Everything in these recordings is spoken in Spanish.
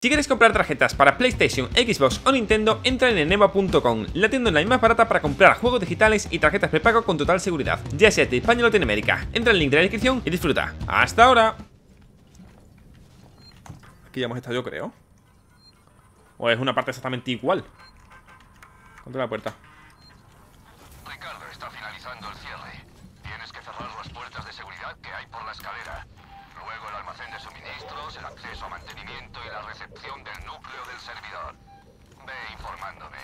Si quieres comprar tarjetas para PlayStation, Xbox o Nintendo, entra en eneba.com, la tienda online más barata para comprar juegos digitales y tarjetas prepago con total seguridad, ya sea de España o Latinoamérica. Entra en el link de la descripción y disfruta. ¡Hasta ahora! Aquí ya hemos estado, yo creo. ¿O es una parte exactamente igual? Contra la puerta. Ricardo, está finalizando el cierre. Tienes que cerrar las puertas de seguridad que hay por la escalera. Luego el almacén de suministros, el acceso a mantenimiento y la recepción del núcleo del servidor. Ve informándome.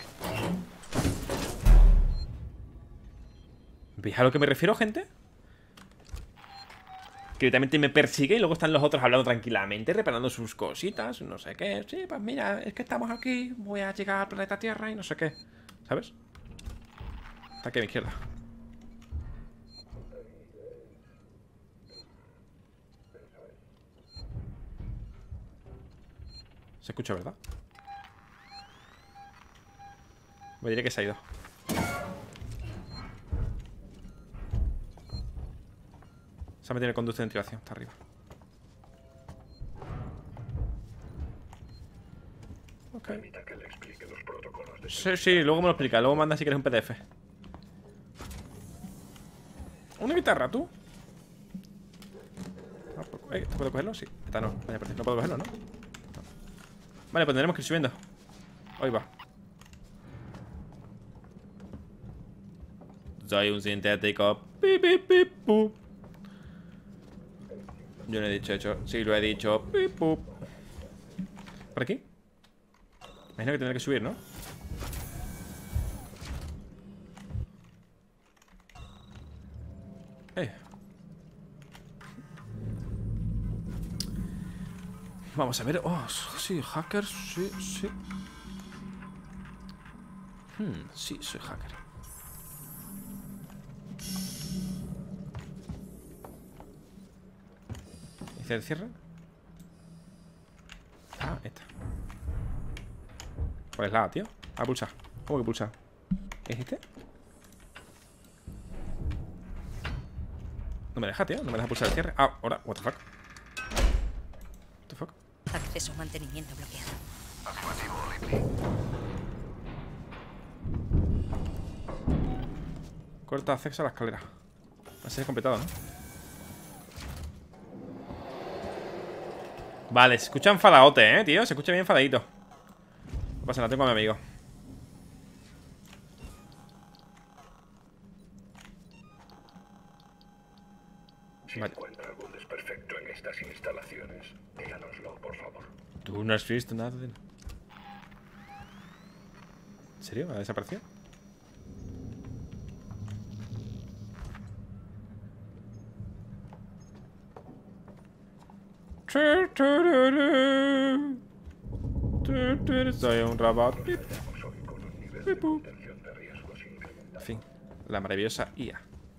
¿Veis a lo que me refiero, gente? Que directamente me persigue y luego están los otros hablando tranquilamente, reparando sus cositas, no sé qué. Sí, pues mira, es que estamos aquí, voy a llegar al planeta Tierra y no sé qué. ¿Sabes? Está aquí a mi izquierda. Se escucha, ¿verdad? Me diré que se ha ido. Se ha metido en el conducto de ventilación, está arriba. Ok. Permita que le explique los protocolos de Sí, sí, luego me lo explica. Luego manda si quieres un PDF. ¿Una guitarra, tú? ¿Esto puedo cogerlo? Sí. Esta no. Vaya, no puedo cogerlo, ¿no? Vale, pues tendremos que ir subiendo. Ahí va. Soy un sintético. Pip, pip, pip, pup. Yo no he dicho eso. Sí, lo he dicho. Pip, pup. ¿Por aquí? Imagino que tendré que subir, ¿no? Vamos a ver. Oh, sí, hacker. Sí, sí. Sí, soy hacker. ¿Hice el cierre? Ah, esta. ¿Cuál es la A, tío? A pulsar. ¿Cómo que pulsar? ¿Es este? No me deja, tío. No me deja pulsar el cierre. Ah, ahora. What the fuck. What the fuck. Acceso mantenimiento bloqueado. Afirmativo, Ripley. Corta acceso a la escalera. Así es completado, ¿no? Vale, se escucha enfadadote, tío. Se escucha bien enfadadito. No pasa nada, tengo a mi amigo. Si Vale. encuentra algún desperfecto en estas instalaciones, díganoslo, por favor. Tú no has visto nada de... ¿En serio? ¿Ha desaparecido? Soy un robot. Procedemos hoy con un nivel de contención de riesgos incrementado. En fin, la maravillosa IA.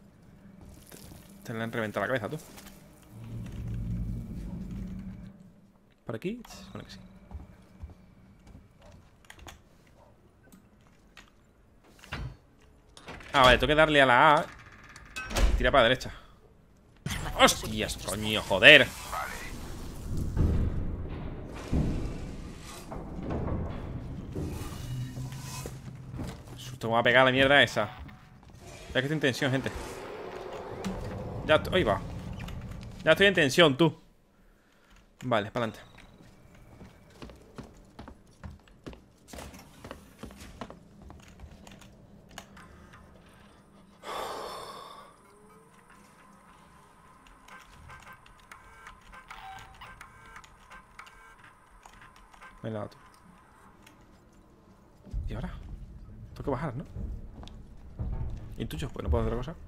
Te le han reventado la cabeza, tú. ¿Por aquí? Se supone que sí. Ah, vale, tengo que darle a la A. Tira para la derecha. ¡Hostias, coño, joder! Susto, me va a pegar la mierda esa. Ya que estoy en tensión, gente. Ya estoy... Ahí va. Ya estoy en tensión, tú. Vale, para adelante. Venga, tú. ¿Y ahora? Tengo que bajar, ¿no? Intuyo, pues no puedo hacer otra cosa.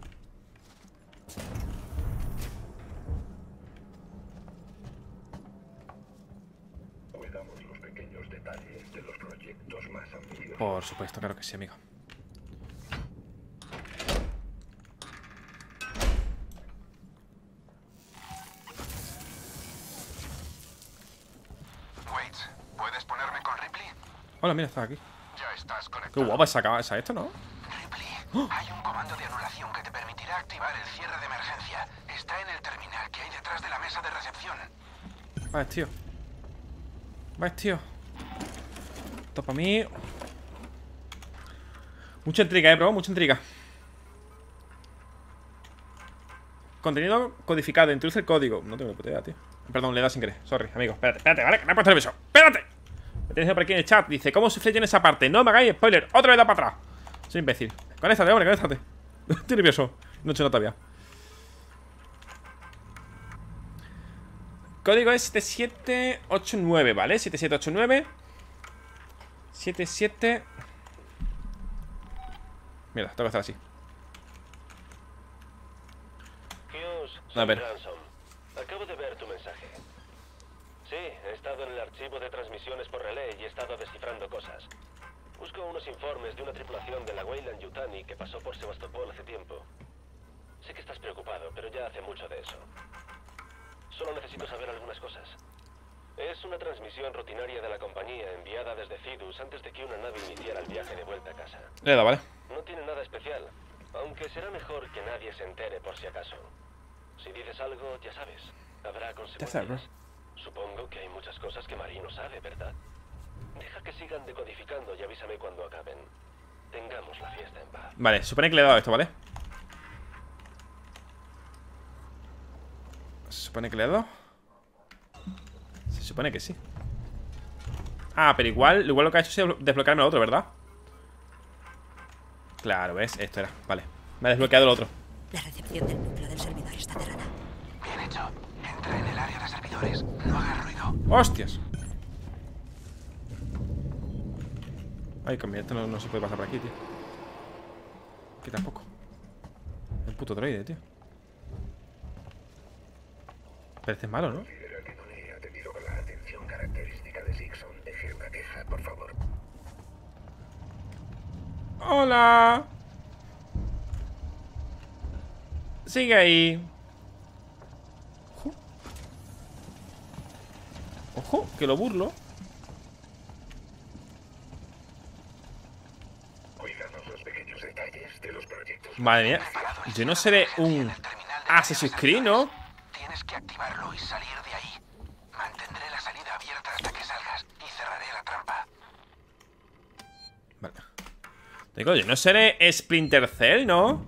Cuidamos los pequeños detalles de los proyectos más ambiciosos. Por supuesto, claro que sí, amigo. Wait, ¿puedes ponerme con Ripley? Hola, mira, está aquí. Ya estás Qué conectado. guapa esa esto, ¿no? Ripley, hay un comando de anulación que te permitirá activar el cierre de emergencia. Está en el terminal que hay detrás de la mesa de recepción. Vale, tío. Vais, tío. Esto para mí. Mucha intriga, bro, mucha intriga. Contenido codificado, introduce el código. No tengo ni puta idea, tío. Perdón, le he dado sin querer. Sorry, amigo. Espérate, ¿vale? Que me he puesto nervioso. ¡Espérate! Me tienes por aquí en el chat. Dice, ¿cómo sufrí yo en esa parte? No me hagáis spoiler. Otra vez da para atrás. Soy imbécil. Conéctate, hombre, conéctate. Estoy nervioso. No he hecho nada todavía. Código es 7789, ¿vale? 7789. 77. Mira, tengo que hacer así. A ver. Acabo de ver tu mensaje. Sí, he estado en el archivo de transmisiones por relé y he estado descifrando cosas. Busco unos informes de una tripulación de la Weyland Yutani que pasó por Sebastopol hace tiempo. Sé que estás preocupado, pero ya hace mucho de eso. Solo necesito saber algunas cosas. Es una transmisión rutinaria de la compañía enviada desde Cidus antes de que una nave iniciara el viaje de vuelta a casa. Le da, vale. No tiene nada especial, aunque será mejor que nadie se entere por si acaso. Si dices algo, ya sabes, habrá consecuencias. Supongo que hay muchas cosas que Marie no sabe, ¿verdad? Deja que sigan decodificando y avísame cuando acaben. Tengamos la fiesta en paz. Vale, supone que le he dado esto, ¿vale? Se supone que le he dado. Se supone que sí. Ah, pero igual lo que ha hecho es desbloquearme lo otro, ¿verdad? Claro, ¿ves? Esto era, vale. Me ha desbloqueado el otro. La recepción del núcleo del servidor está cerrada. Bien hecho. Entra en el área de servidores. No hagas ruido. ¡Hostias! Ay, con mi esto no se puede pasar por aquí, tío. Aquí tampoco. El puto droide, tío. Parece malo, ¿no? Considera que no le he atendido con la atención característica de Sixon. Deje una queja, por favor. ¡Hola! Sigue ahí. Ojo. Ojo, que lo burlo. Cuidamos los pequeños detalles de los proyectos. Madre mía. Yo no seré un Assassin's Creed, ¿no? Tienes que activarlo y salir de ahí. Mantendré la salida abierta hasta que salgas y cerraré la trampa. Vale. Digo, yo no seré Splinter Cell, ¿no?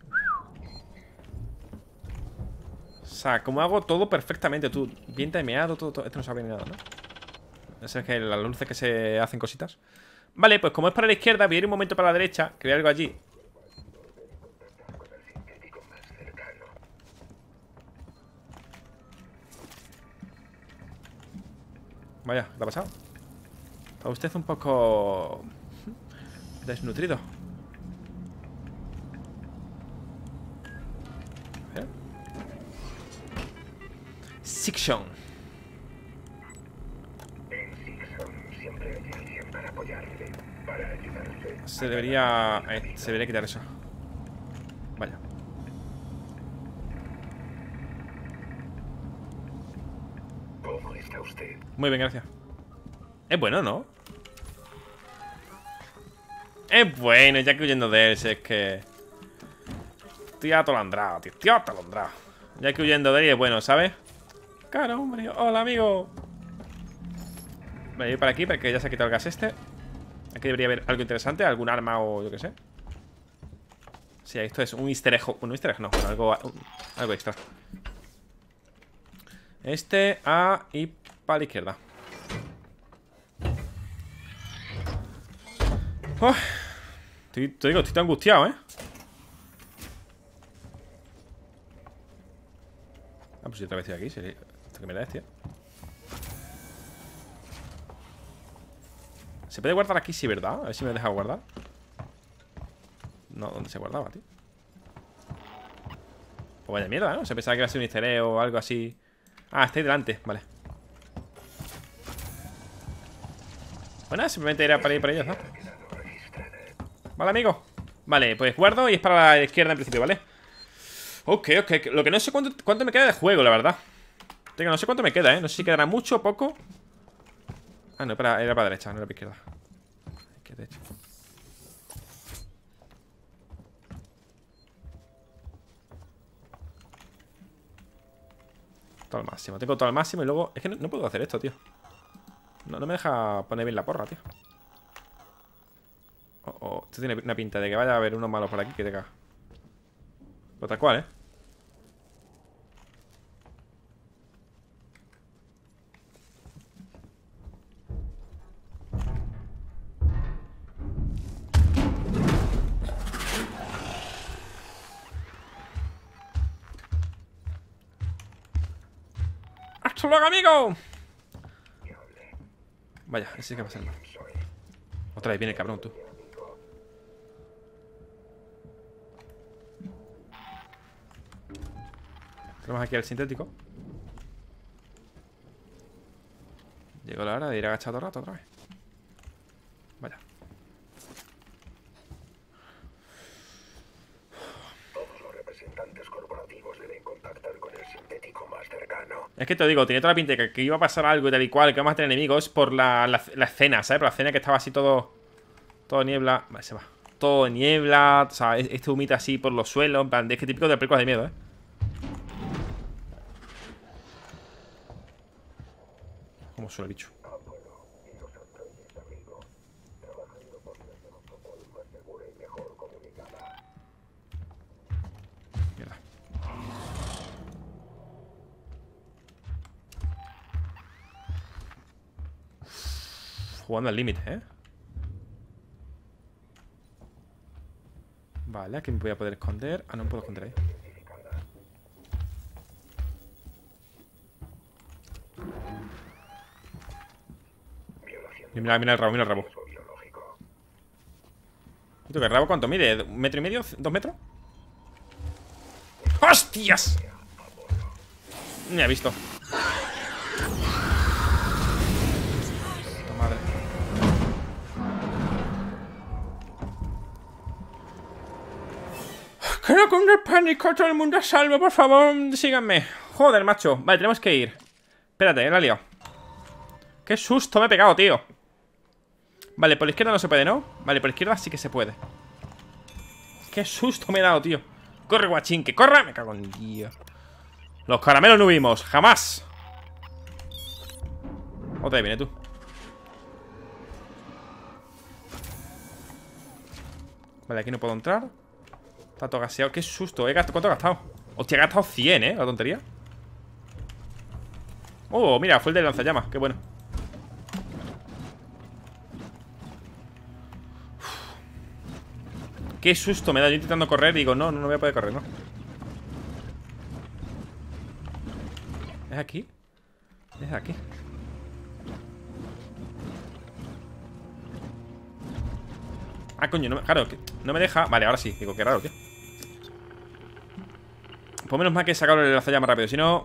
O sea, como hago todo perfectamente. Tú, bien timeado, todo. Esto no sabe ni nada, ¿no? Es que las luces que se hacen cositas. Vale, pues como es para la izquierda, voy a ir un momento para la derecha, que veo algo allí. Vaya, ¿qué ha pasado? Está usted un poco desnutrido. ¿Eh? Sixon. En Sixon siempre hay alguien para apoyarle, para ayudarle. Se debería quitar eso. Vaya. ¿Cómo está usted? Muy bien, gracias. Es bueno, ¿no? Es bueno, ya que huyendo de él, si es que... Estoy atolondrado, tío. Estoy atolondrado. Ya que huyendo de él es bueno, ¿sabes? Claro, hombre. Hola, amigo. Voy a ir para aquí porque ya se ha quitado el gas este. Aquí debería haber algo interesante, algún arma o yo qué sé. Sí, esto es un easter egg. Bueno, easter egg no, algo extra. Y para la izquierda. Te digo, estoy tan angustiado, ¿eh? Ah, pues yo otra vez estoy aquí. Esto que me da, tío. ¿Se puede guardar aquí? Sí, ¿verdad? A ver si me deja guardar. No, ¿dónde se guardaba, tío? Pues vaya mierda, ¿no? Se pensaba que iba a ser un easter egg o algo así. Ah, está ahí delante, vale. Bueno, simplemente era para ir para ellos, ¿no? Vale, amigo. Vale, pues guardo y es para la izquierda en principio, ¿vale? Ok. Lo que no sé cuánto me queda de juego, la verdad. No sé cuánto me queda, ¿eh? No sé si quedará mucho o poco. Ah, no, era para la derecha, no era para la izquierda. ¿Qué he hecho? Todo al máximo. Tengo todo al máximo y luego... Es que no puedo hacer esto, tío. No me deja poner bien la porra, tío. Esto tiene una pinta de que vaya a haber unos malos por aquí que te caga. Pero tal cual, ¡hasta luego, amigo! Vaya, ese sí que va a ser mal. Otra vez viene el cabrón, tú. Tenemos aquí el sintético. Llegó la hora de ir agachado todo el rato otra vez. Vaya. Todos los representantes corporativos deben contactar con el sintético más cercano. Es que te digo, tenía toda la pinta de que iba a pasar algo y tal y cual, que vamos a tener enemigos por la escena, ¿sabes? Por la escena que estaba así todo niebla. Vale, se va. Todo niebla, o sea, este humita así por los suelos. En plan, es que típico de películas de miedo, Como suena el bicho. Mierda. Jugando al límite, Vale, aquí me voy a poder esconder. Ah, no me puedo esconder ahí. Mira el rabo, mira el rabo. ¿Esto qué rabo cuánto mide? ¿1,5 metros? ¿2 metros? ¡Hostias! Me ha visto. Puta madre. Que no cunde el pánico, todo el mundo a salvo, por favor, síganme. Joder, macho. Vale, tenemos que ir. Espérate, la he liado. Qué susto me he pegado, tío. Vale, por la izquierda no se puede, ¿no? Vale, por la izquierda sí que se puede. Qué susto me he dado, tío. Corre, guachín, que corra. Me cago en Dios. Los caramelos no vimos, jamás. Otra vez viene tú. Vale, aquí no puedo entrar. Está todo gaseado. Qué susto, ¿cuánto he gastado? Hostia, he gastado 100, la tontería. Oh, mira, fue el de lanzallamas, qué bueno. Qué susto me da, yo intentando correr. Digo, no voy a poder correr, ¿no? ¿Es aquí? Es aquí. Ah, coño, claro, no me deja. Vale, ahora sí, digo, qué raro, tío. Pues menos mal que he sacado el lanzallamas rápido, si no...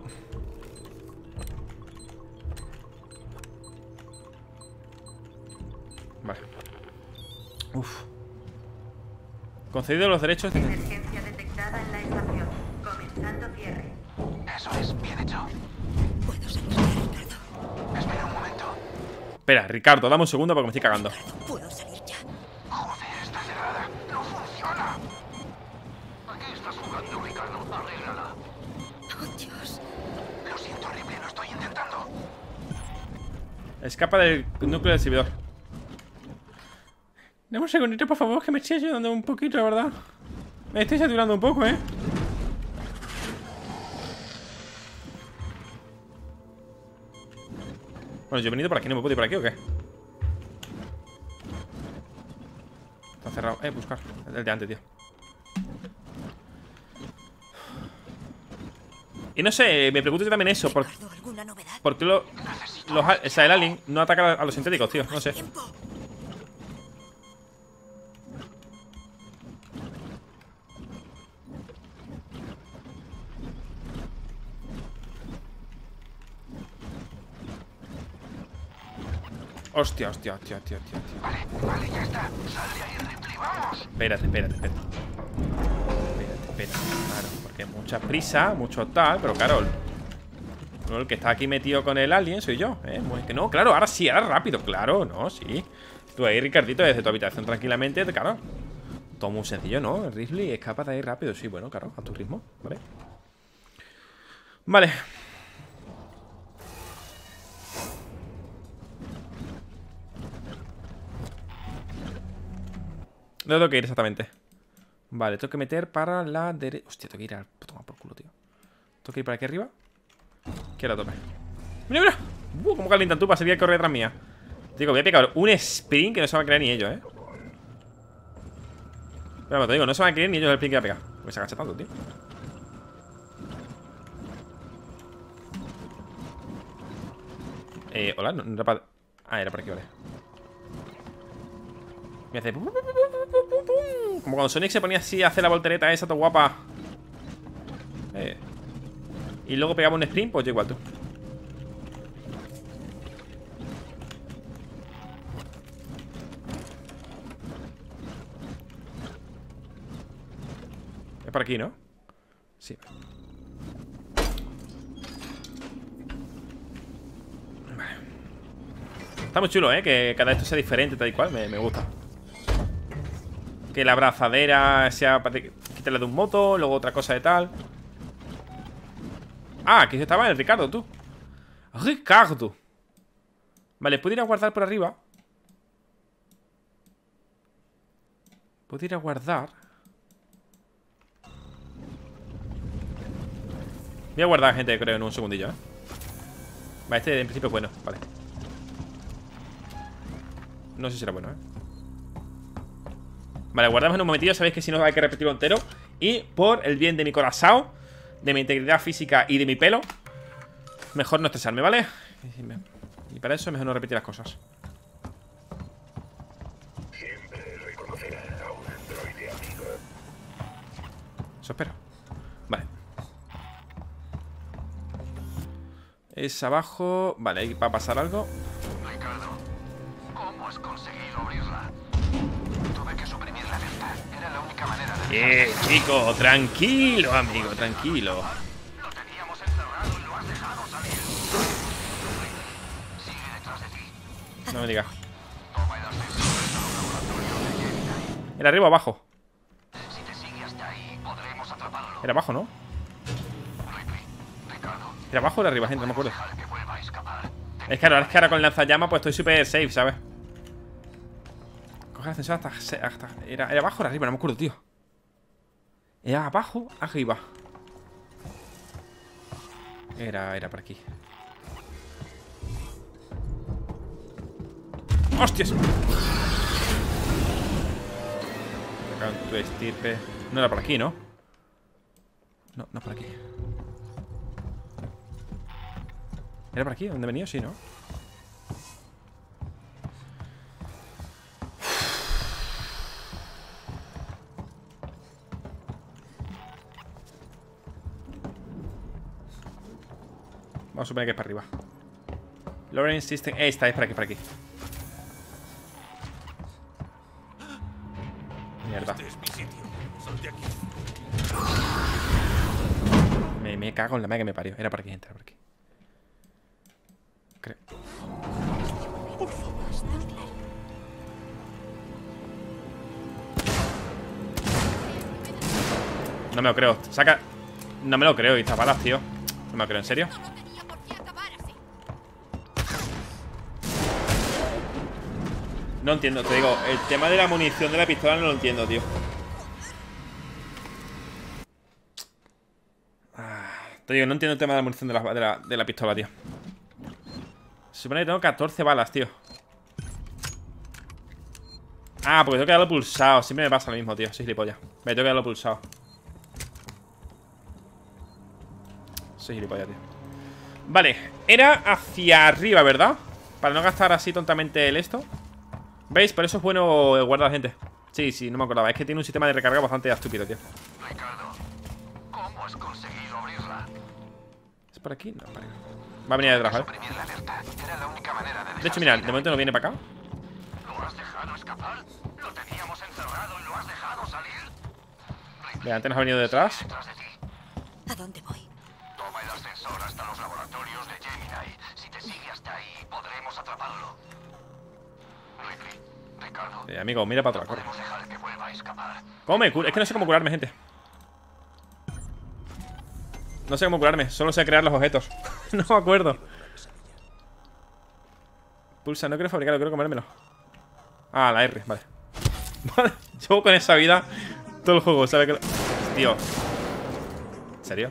Vale. Uf. Concedido los derechos de... Emergencia detectada en la estación. Comenzando cierre. Eso es, bien hecho. Puedo salir ya, Ricardo. Espera un momento. Espera, Ricardo, dame un segundo porque me estoy cagando. Puedo salir ya. Joder, está cerrada. No funciona. ¿A qué estás jugando, Ricardo? Arréglala. Oh, Dios. Lo siento, Ripley, lo estoy intentando. Escapa del núcleo del servidor. Dame un segundito, por favor, que me estoy ayudando un poquito, la verdad. Me estoy saturando un poco, Bueno, yo he venido por aquí, ¿no me puedo ir por aquí o qué? Está cerrado. Buscar. El de antes, tío. Y no sé, me pregunto también eso. ¿Por qué el alien no ataca a los sintéticos, tío? No sé. Hostia. Vale, ya está. Sal de ahí, Ripley, vamos. Espérate. Claro, porque mucha prisa, mucho tal. Pero claro, el que está aquí metido con el alien soy yo, Que no, claro, ahora sí, ahora rápido. Claro, no, sí. Tú ahí, Ricardito, desde tu habitación tranquilamente, claro. Todo muy sencillo, ¿no? El Ripley es capaz de ir rápido. Sí, bueno, claro, a tu ritmo, Vale. ¿Dónde tengo que ir exactamente? Vale, tengo que meter para la derecha. Hostia, tengo que ir al... Toma por culo, tío. Tengo que ir para aquí arriba. Quiero a tope. ¡Mira, mira! ¿Cómo calientan tú para salir a correr detrás mía? Digo, voy a pegar un sprint que no se van a creer ni ellos, ¿eh? Pero te digo, no se van a creer ni ellos el sprint que voy a pegar. Porque se agacha tanto, tío. Hola, no era para... Ah, era por aquí, vale. Me hace... Como cuando Sonic se ponía así a hacer la voltereta esa, todo guapa. Y luego pegaba un sprint, pues yo igual tú. Es por aquí, ¿no? Sí. Vale. Está muy chulo, ¿eh? Que cada esto sea diferente, tal y cual. Me gusta. Que la abrazadera sea para quitarle de un moto. Luego otra cosa de tal. Ah, aquí estaba el Ricardo, tú. Ricardo. Vale, ¿puedo ir a guardar por arriba? ¿Puedo ir a guardar? Voy a guardar, gente, creo, en un segundillo, ¿eh? Vale, este en principio es bueno, vale. No sé si será bueno, ¿eh? Vale, guardamos en un momentillo. Sabéis que si no hay que repetirlo entero. Y por el bien de mi corazón, de mi integridad física y de mi pelo, mejor no estresarme, ¿vale? Y para eso es mejor no repetir las cosas. Siempre reconocerá a un androide amigo. Eso espero. Vale. Es abajo. Vale, ahí va a pasar algo. Ricardo, ¿cómo has conseguido abrirla? Tuve que suprimir la alerta. Era la única manera de... Chico, tranquilo, amigo, tranquilo. Lo teníamos encerrado y lo has dejado salir. Sigue detrás de ti. No me digas. Toma el ascensor hasta los laboratorios de Gemini. ¿Era arriba o abajo? Si te sigue hasta ahí, podremos atraparlo. Era abajo, ¿no? Ricardo, ¿Era abajo o era arriba, gente? No me acuerdo. dejar que vuelva a escapar. Es que ahora con el lanzallamas pues estoy súper safe, ¿sabes? Coge el ascensor hasta... ¿Era abajo o era arriba? No me acuerdo, tío. ¿Era abajo? Arriba. Era por aquí. ¡Hostias! Me cago en tu estirpe. No era por aquí, ¿no? No, no por aquí. ¿Era por aquí? ¿Dónde he venido? Sí, ¿no? Vamos a suponer que es para arriba. Lawrence System. Esta es para aquí, para aquí. Mierda. Me cago en la madre que me parió. Era para aquí, gente, era por aquí. Creo. No me lo creo. Saca. No me lo creo. Y estas balas, tío. No me lo creo, ¿en serio? No entiendo, te digo. El tema de la munición de la pistola no lo entiendo, tío. Te digo, no entiendo el tema de la munición de la pistola, tío. Se supone que tengo 14 balas, tío. Ah, porque tengo que darlo pulsado. Siempre me pasa lo mismo, tío. Soy gilipollas. Vale, tengo que darlo pulsado. Soy gilipollas, tío. Vale, era hacia arriba, ¿verdad? Para no gastar así tontamente el esto. ¿Veis? Por eso es bueno guardar, gente. Sí, sí, no me acordaba. Es que tiene un sistema de recarga bastante estúpido, tío. Ricardo, ¿cómo has conseguido abrirla? ¿Es por aquí? No, por aquí. Va a venir detrás, ¿vale? Suprimir la alerta. Era la única manera de... De hecho, mira, de momento no viene para acá. ¿Lo has dejado escapar? Lo teníamos encerrado y lo has dejado salir. Vale, antes nos ha venido detrás. Detrás de ti. ¿A dónde voy? Toma el ascensor hasta los laboratorios de Gemini. Si te sigue hasta ahí, podremos atraparlo. Ricardo, Amigo, mira para atrás, corre. podemos dejar que vuelva a escapar. ¿Cómo me curo? Es que no sé cómo curarme, gente. No sé cómo curarme, solo sé crear los objetos. No me acuerdo. Pulsa, no quiero fabricarlo, quiero comérmelo. Ah, la R, vale. Vale, llevo con esa vida todo el juego, ¿sabes qué? Tío. ¿En serio?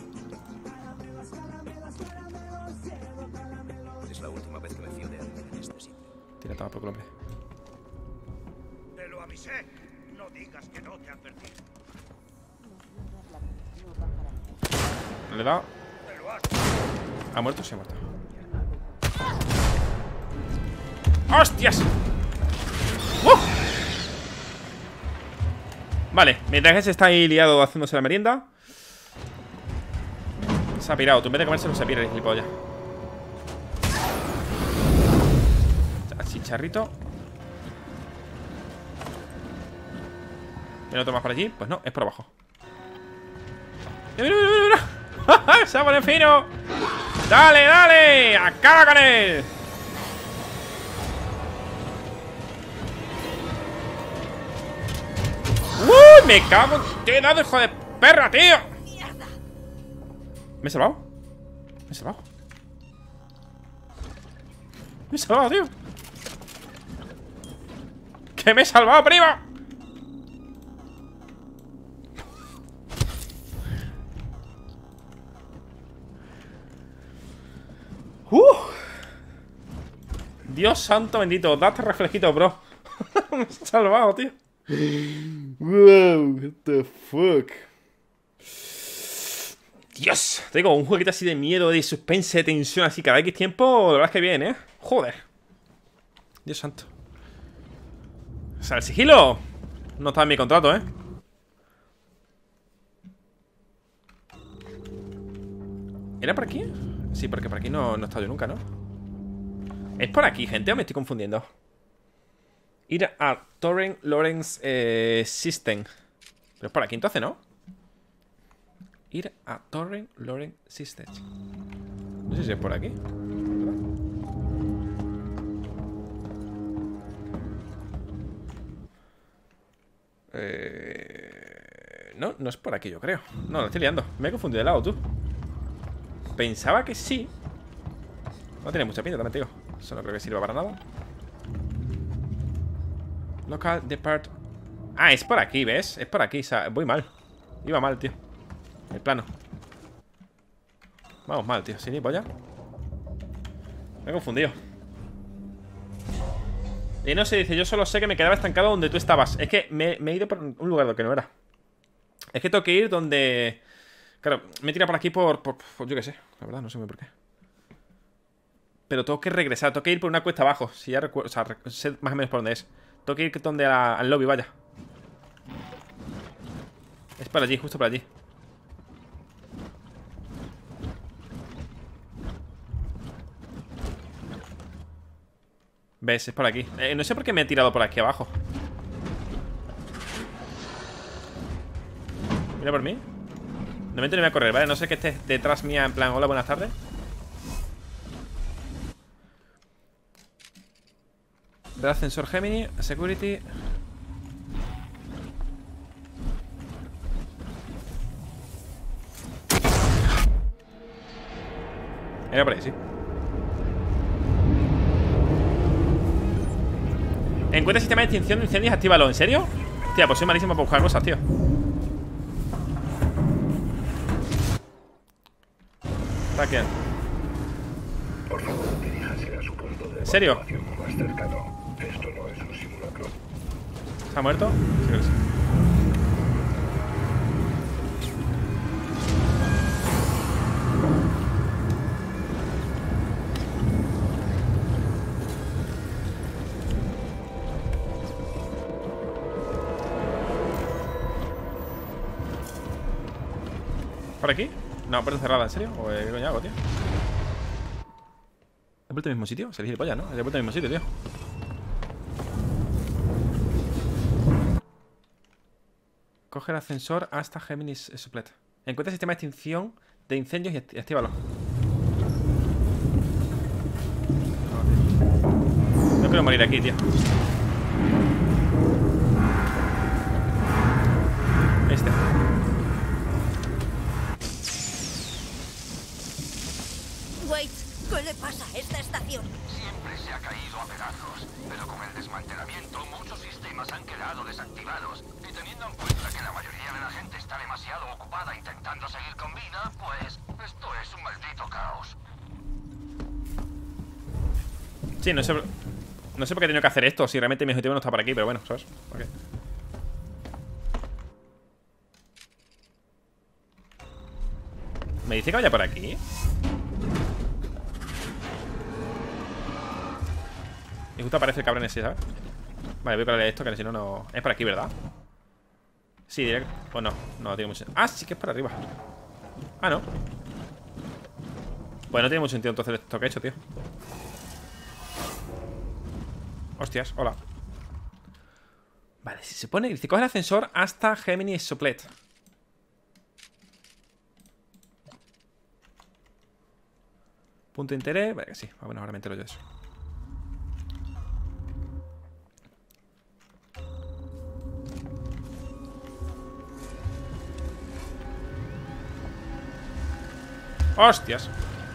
Es la última vez que me fío de alguien en este sitio. Tira, toma por culo, hombre. Te lo avisé. No digas que no te advertí. ¿Le he dado? ¿Ha muerto? Sí, ha muerto. ¡Hostias! Vale, mientras que se está ahí liado haciéndose la merienda. Se ha pirado. Tú en vez de comérselo se pira el gilipollas. Chicharrito. ¿Viene otro más por allí? Pues no, es por abajo. ¡Mira, mira, mira, mira! ¡Se va a poner fino! ¡Dale, dale! ¡Acaba con él! ¡Uy! ¡Me cago en... ¡Te he dado, hijo de perra, tío! ¿Me he salvado? ¿Me he salvado? ¿Me he salvado, tío? ¡Que me he salvado, prima! Dios santo bendito, date reflejito, bro. Me he salvado, tío. Wow, what the fuck. Dios, tengo un jueguito así de miedo, de suspense, de tensión, así cada X tiempo. La verdad es que bien, ¿eh? Joder. Dios santo. O sea, el sigilo no está en mi contrato, ¿eh? ¿Era por aquí? Sí, porque por aquí no he estado yo nunca, ¿no? ¿Es por aquí, gente? ¿O me estoy confundiendo? Ir a Torrent Lawrence System. Pero es por aquí entonces, ¿no? Ir a Torrent Lawrence System. No sé si es por aquí. No, no es por aquí, yo creo. No, lo estoy liando. Me he confundido de lado, tú. Pensaba que sí. No tiene mucha pinta, también te digo. Eso no creo que sirva para nada. Local Depart. Ah, es por aquí, ¿ves? Es por aquí, o sea, voy mal. Iba mal, tío. El plano. Vamos mal, tío. ¿Sí, polla? Me he confundido. Y no se dice, yo solo sé que me quedaba estancado donde tú estabas. Es que me he ido por un lugar que no era. Es que tengo que ir donde... Claro, me he tirado por aquí por yo qué sé. La verdad, no sé muy por qué. Pero tengo que regresar, tengo que ir por una cuesta abajo. Si ya recuerdo, o sea, sé más o menos por dónde es. Tengo que ir donde al lobby, vaya. Es por allí, justo por allí. ¿Ves? Es por aquí. No sé por qué me he tirado por aquí abajo. Mira por mí. De momento no voy a correr, ¿vale? No sé que estés detrás mía en plan, hola, buenas tardes. Ve al ascensor Gemini, security. Era por ahí, sí. Encuentra el sistema de extinción de incendios, actívalo. ¿En serio? Tía, pues soy malísimo para buscar cosas, tío. Está aquí. Por favor, diríjase a su punto de ¿En serio? evacuación más cercano. Esto no es un simulacro. ¿Se ha muerto? Sí, creo que sí. ¿Por aquí? No, puerta cerrada, ¿en serio? ¿O qué coño hago, tío? ¿He vuelto al mismo sitio? Se le gilipollas, ¿no? He vuelto al mismo sitio, tío. Coge el ascensor hasta Géminis Supplet. Encuentra el sistema de extinción de incendios y actívalo. No quiero morir aquí, tío. Este. Wait, ¿qué le pasa a esta estación? Siempre se ha caído a pedazos. Pero con el desmantelamiento, muchos sistemas han quedado desactivados. Y teniendo en cuenta que la mayoría de la gente está demasiado ocupada intentando seguir con vida, pues esto es un maldito caos. Sí, no sé por qué he tenido que hacer esto. Si realmente mi objetivo no está por aquí, pero bueno, ¿sabes? Okay. ¿Me dice que vaya por aquí? Y justo aparece el cabrón ese, ¿sabes? Vale, voy a colarle esto, que si no, no... Es por aquí, ¿verdad? Sí, directo. Pues no tiene mucho sentido. Ah, sí que es por arriba. Ah, no. Pues no tiene mucho sentido entonces esto que he hecho, tío. Hostias, hola. Vale, si se pone... Dice, coge el ascensor hasta Gemini Soplet. Punto de interés. Vale, que sí. Bueno, ahora me entero yo de eso. Hostias.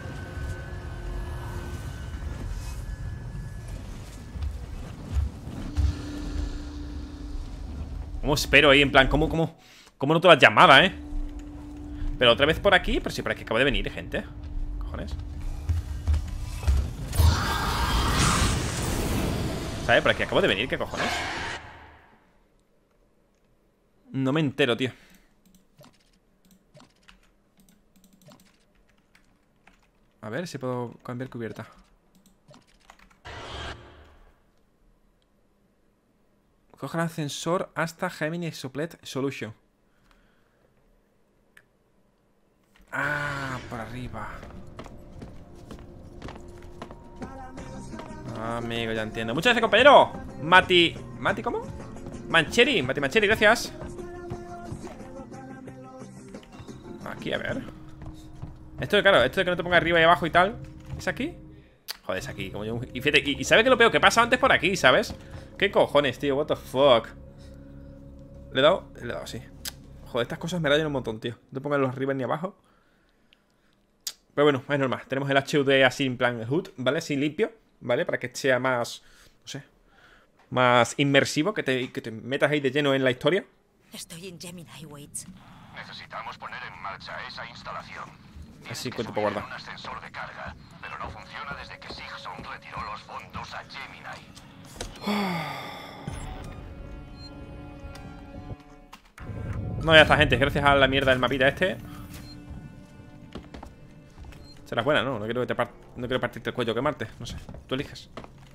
¿Cómo espero ahí? En plan, ¿cómo no te las llamaba, Pero otra vez por aquí. Pero sí, por aquí acabo de venir, gente. Cojones. ¿Sabes? Por aquí acabo de venir, ¿qué cojones? No me entero, tío. A ver si puedo cambiar cubierta. Coge el ascensor hasta Gemini Soplet Solution. Ah, por arriba. Amigo, ya entiendo. Muchas gracias, compañero. ¿Mati cómo? Mancheri, Mancheri, gracias. Aquí, a ver. Esto, claro, esto de que no te ponga arriba y abajo y tal. ¿Es aquí? Joder, es aquí. Como yo... Y fíjate, y ¿sabes qué lo peor? Que pasa antes por aquí, ¿sabes? ¿Qué cojones, tío? What the fuck. ¿Le he dado? Le he dado, sí. Joder, estas cosas me rayan un montón, tío. No te pongan los arriba ni abajo. Pero bueno, es normal. Tenemos el HUD así en plan HUD, ¿vale? Así limpio, ¿vale? Para que sea más, no sé, más inmersivo, que te metas ahí de lleno en la historia. Estoy en Gemini, Waits. Necesitamos poner en marcha esa instalación. Así que te puedo guardar. Un ascensor de carga, pero no funciona desde que Sigson retiró los fondos a Gemini. No, ya está, gente. Gracias a la mierda del mapita este. Serás buena, ¿no? No quiero partirte el cuello, quemarte. No sé, tú eliges.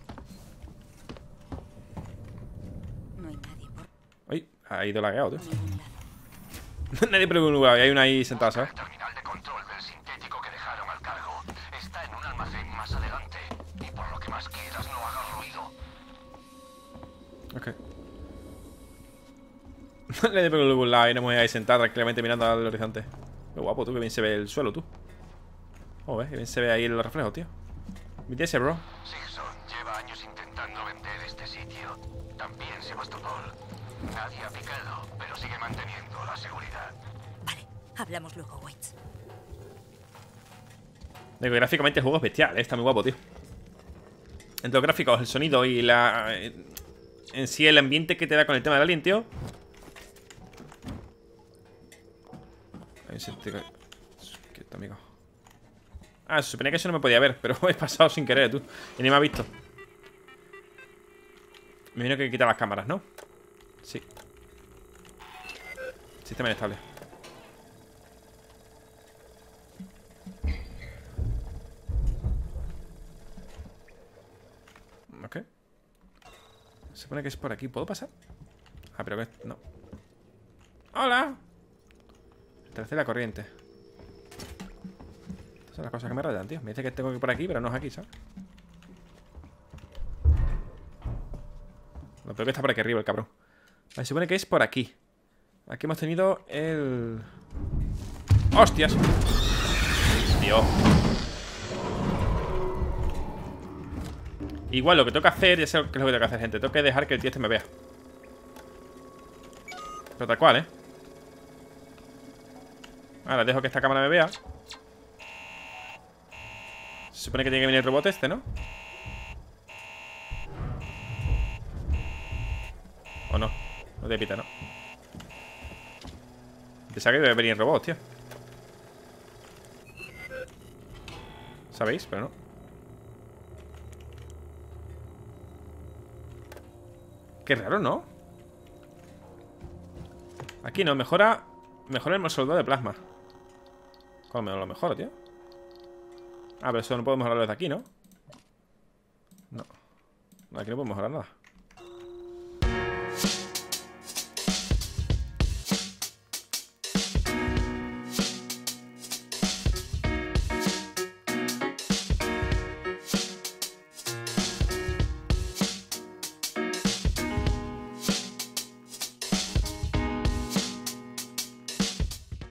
No hay nadie por Uy, ha ido lagueado, tío. ningún lado. Nadie preocupa, hay una ahí sentada, ¿sabes? El terminal de control del sintético que dejaron al cargo está en un almacén más adelante. Y por lo que más quieras, no hagas ruido. Ok. Le pego el lado y no me voy ahí sentada tranquilamente mirando al horizonte. Qué guapo, tú, que bien se ve el suelo, tú. Joder, que bien se ve ahí el reflejo, tío. Mira ese, bro. Sigson lleva años intentando vender este sitio. También Sebastopol. Nadie ha picado, pero sigue manteniendo la seguridad. Vale, hablamos luego, Waits. Digo, gráficamente el juego es bestial, está muy guapo, tío. Entre los gráficos, el sonido y la... en sí el ambiente que te da con el tema del alien, tío. Ahí se te... Quieto, amigo. Ah, se suponía que eso no me podía ver, pero he pasado sin querer, tú. Y ni me ha visto. Me vino que quitar las cámaras, ¿no? Sí. Sistema inestable. Ok. Se supone que es por aquí. ¿Puedo pasar? Ah, pero que... no. ¡Hola! Tercera corriente. Estas son las cosas que me rayan, tío. Me dice que tengo que ir por aquí, pero no es aquí, ¿sabes? Lo peor que está por aquí arriba el cabrón. Vale, se supone que es por aquí. Aquí hemos tenido el... ¡Hostias! Tío. Igual lo que tengo que hacer, ya sé qué es lo que tengo que hacer, gente. Tengo que dejar que el tío este me vea. Pero tal cual, Ahora dejo que esta cámara me vea. Se supone que tiene que venir el robot este, ¿no? ¿O no? No te pita, ¿no? Pensaba que debe venir robots, tío. ¿Sabéis? Pero no. Qué raro, ¿no? Aquí no, mejora el soldado de plasma. ¿Cómo lo mejora, tío? Ah, pero eso no podemos mejorarlo desde aquí, ¿no? No. Aquí no podemos mejorar nada.